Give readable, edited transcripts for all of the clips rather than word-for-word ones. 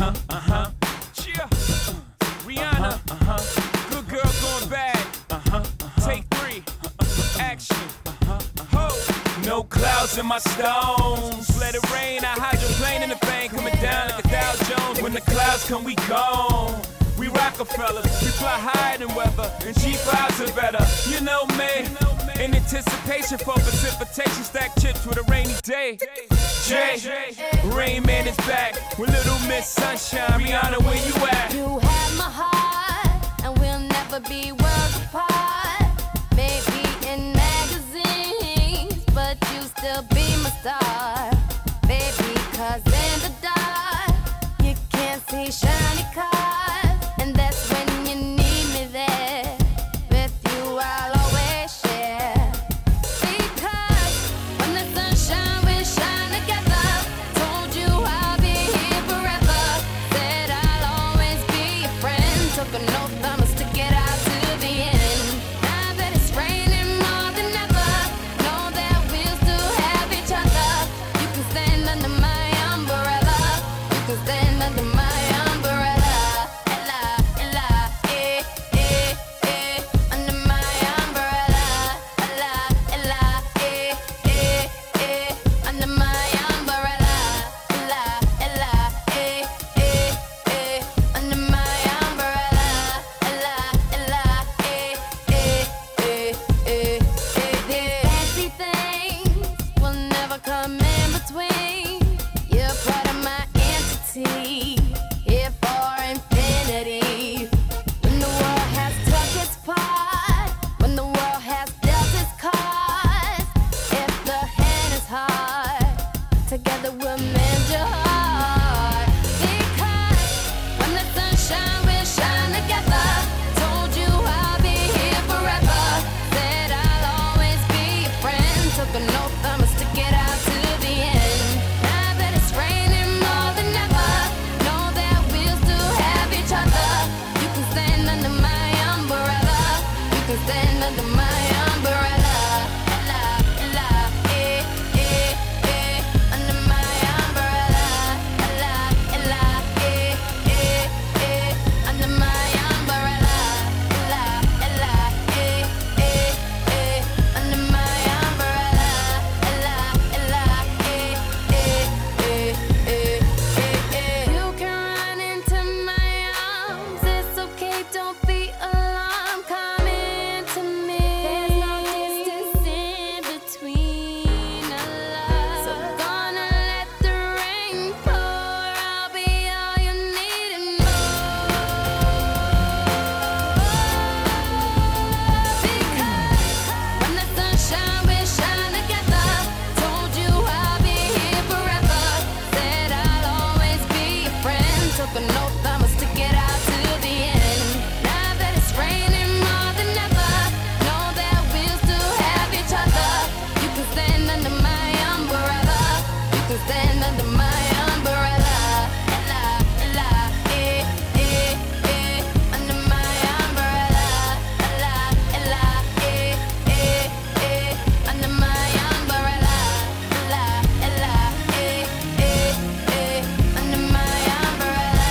Yeah. Rihanna. Good girl going bad. Take 3. Action. Ho. No clouds in my stones. Let it rain. I hydroplane in the vein. Coming down like a Dow Jones. When the clouds come, we gone. We Rockefellers, we fly higher than weather, and G5s are better. You know me, in anticipation for precipitation, stack chips with a rainy day. Jay, Rain Man is back with Little Miss Sunshine. Rihanna, where you at? You have my heart, and we'll never be worlds apart. Maybe in magazines, but you still be my star. Baby, 'cause in the dark, you can't see shiny cars. And that's when you need me there. With you I'll always share. Because when the sunshine will shine together. Told you I'll be here forever. Said I'll always be your friend. Took an oath, I must stick it out to the end. Now that it's raining more than ever, know that we'll still have each other. You can stand under my umbrella. You can stand under my umbrella. Together we'll mend your heart. Because when the sunshine will shine together. Told you I'll be here forever. Said I'll always be your friend. Took an oath, I must stick it out to the end. Now that it's raining more than ever, know that we'll still have each other. You can stand under my umbrella. You can stand under my umbrella. Took an oath, I must stick it out to the end. Now that it's raining more than ever, know that we'll still have each other. You can stand under my umbrella. You can stand under my umbrella. Under my umbrella. Under my umbrella. Under my umbrella.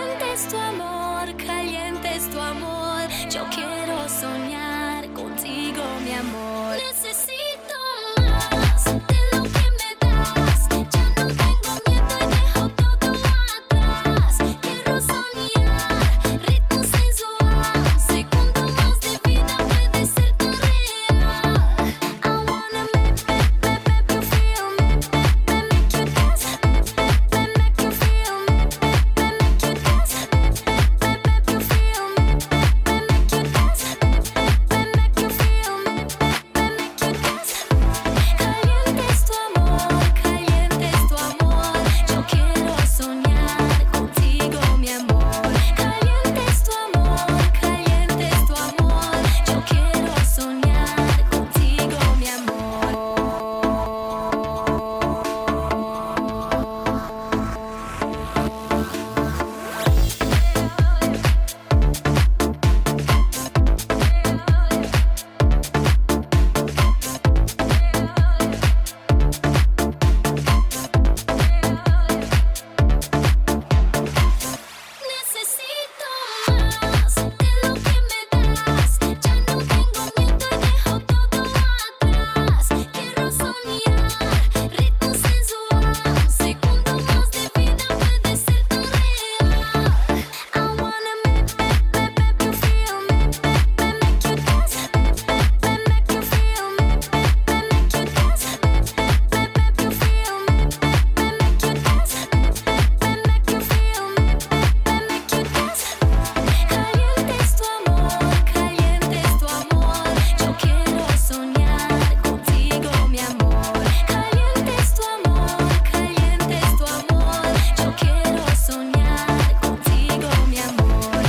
Yo quiero soñar contigo. mi amor. Necesito más de lo que me das. Ya no tengo miedo y dejo todo atrás. Quiero soñar, ritmo sensual. Segundo más de vida puede ser tan real. I wanna make you feel me, make you dance, make you feel me, make you dance, make you feel me, make you dance, make you feel me, make you dance. Caliente es tu amor, caliente es tu amor. Yo quiero soñar contigo, mi amor. Caliente es tu amor, caliente es tu amor. Yo quiero soñar contigo, mi amor. Necesito más de lo que me das. Ya no tengo miedo y dejo todo atrás. Quiero soñar, ritmo sensual. Segundo más de vida puede ser tan real. I wanna make you feel me, make you dance, make you feel me, make you dance, make you feel me, make you dance, make you feel me, make you dance. Caliente es tu amor, caliente es tu amor. Yo quiero soñar contigo, mi amor. Caliente es tu amor, caliente es tu amor. Yo quiero soñar contigo, mi amor.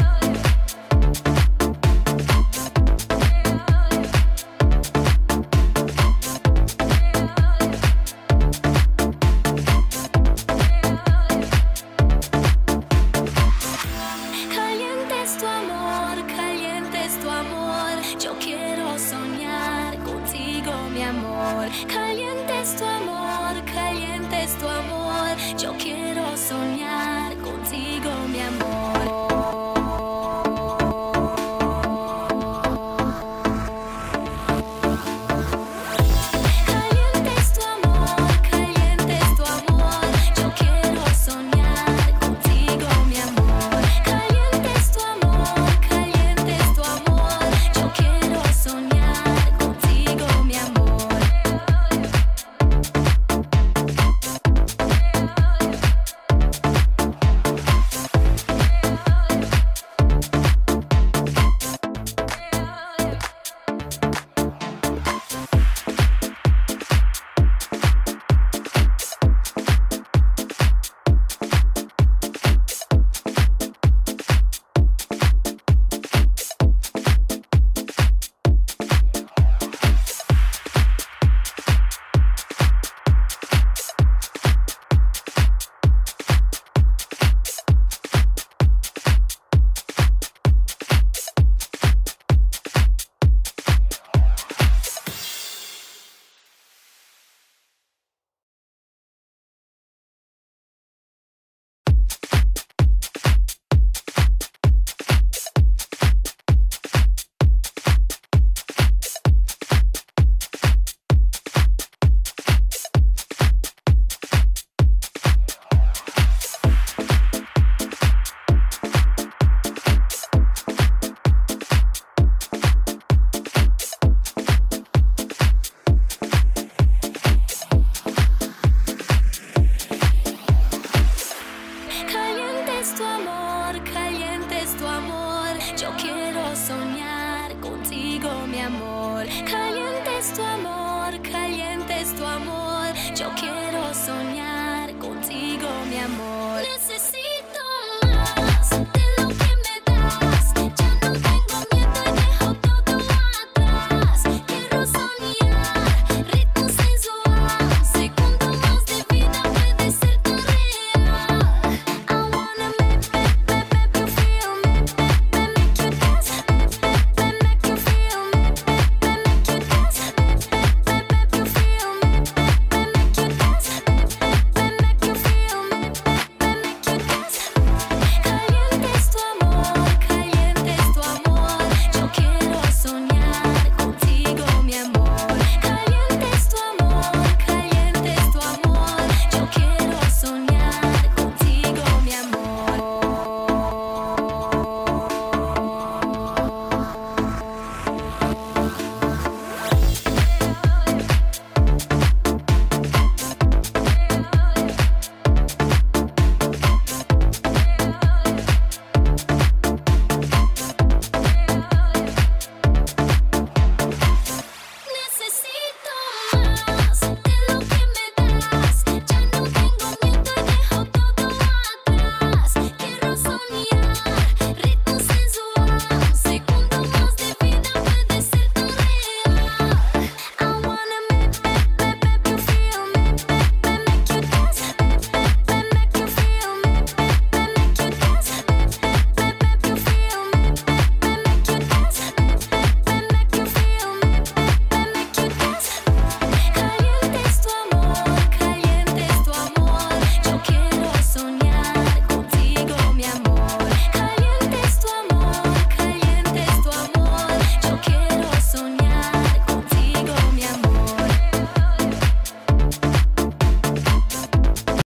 Caliente es tu amor, caliente es tu amor. Yo quiero soñar contigo, mi amor. Caliente es tu amor, caliente es tu amor. Yo quiero soñar contigo, mi amor. Caliente es tu amor, caliente es tu amor. Yo quiero soñar contigo, mi amor. Caliente es tu amor, caliente es tu amor. Yo quiero soñar contigo, mi amor. Caliente es tu amor, caliente es tu amor. Yo quiero soñar contigo, mi amor. Caliente es tu amor, caliente es tu amor. Yo quiero soñar contigo, mi amor.